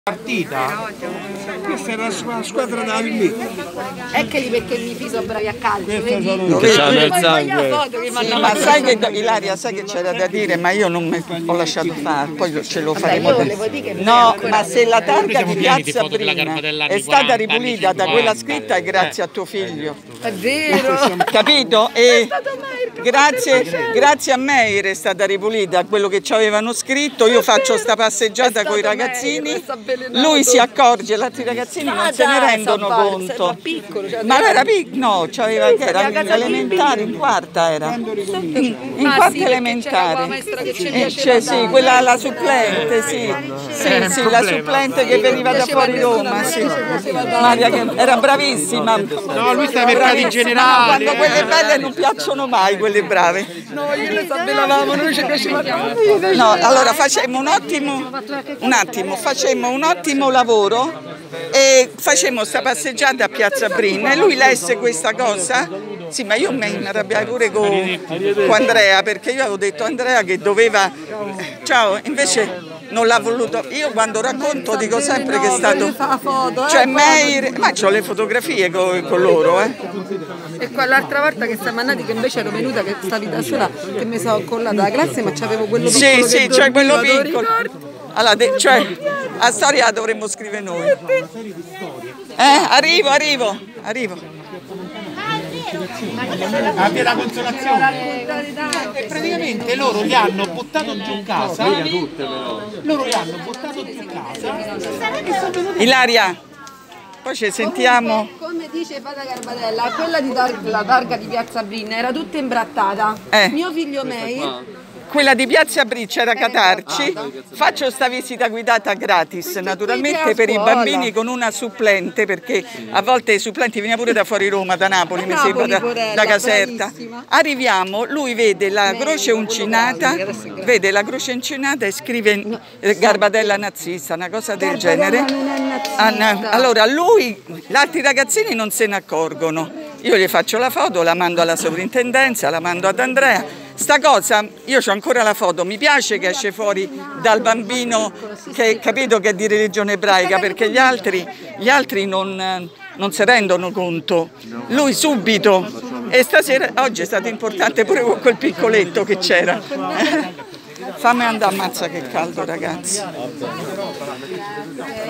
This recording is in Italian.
Partita? Questa era la squadra da lì. Eccoli perché mi fiso bravi a calcio. Questa sono io. Che c'hanno il sangue. Sì, ma sai che Ilaria, sai che c'era da dire, ma io non mi ho lasciato fare, poi ce lo faremo. No, ma se la targa di Piazza Brina è stata ripulita da quella scritta è grazie a tuo figlio. È vero. Capito? E grazie a Meir è stata ripulita quello che ci avevano scritto. Io faccio sta passeggiata con i ragazzini, lui si accorge, gli altri ragazzini non se ne rendono conto. Ma era piccolo, no, c'aveva che era elementare, in quarta era. In quarta elementare. Sì, quella la supplente, sì. Sì, la supplente che veniva da fuori Roma, sì. Maria che era bravissima. No, lui sta ai mercati generali. Quando quelle belle non piacciono mai, quelle brave. No, io le sabellavamo, non ci piaceva. No, allora facemmo un ottimo lavoro e facemmo sta passeggiata a Piazza Brina e lui lesse questa cosa. Sì, ma io mi arrabbiai pure con Andrea, perché io avevo detto a Andrea che doveva... Ciao, invece non l'ha voluto. Io quando racconto dico sempre che è stato... Cioè Meir... Ma c'ho le fotografie con loro, E quell'altra volta che siamo andati, che invece ero venuta, che stavi da sola, che mi sono collata la Grazia, ma c'avevo quello piccolo. Sì, c'è quello piccolo. Allora, cioè, la storia la dovremmo scrivere noi. Arrivo. A via la Consolazione. E praticamente loro gli hanno buttato giù casa. Ilaria, poi ci sentiamo. Come dice Fata Garbatella, quella di la targa di Piazza Brina era tutta imbrattata. Mio figlio Meir. Quella di Piazza Briccia era Catarci. Faccio sta visita guidata gratis, naturalmente per i bambini con una supplente, perché a volte i supplenti venivano pure da fuori Roma, da Napoli, mi sembra, da Caserta. Arriviamo, lui vede la croce uncinata, e scrive Garbatella nazista, una cosa del genere. Allora lui, gli altri ragazzini non se ne accorgono. Io gli faccio la foto, la mando alla sovrintendenza, la mando ad Andrea. Sta cosa, io ho ancora la foto, mi piace che esce fuori dal bambino che capito che è di religione ebraica, perché gli altri non si rendono conto. Lui subito, e oggi è stato importante pure con quel piccoletto che c'era. Fammi andare, ammazza che caldo ragazzi.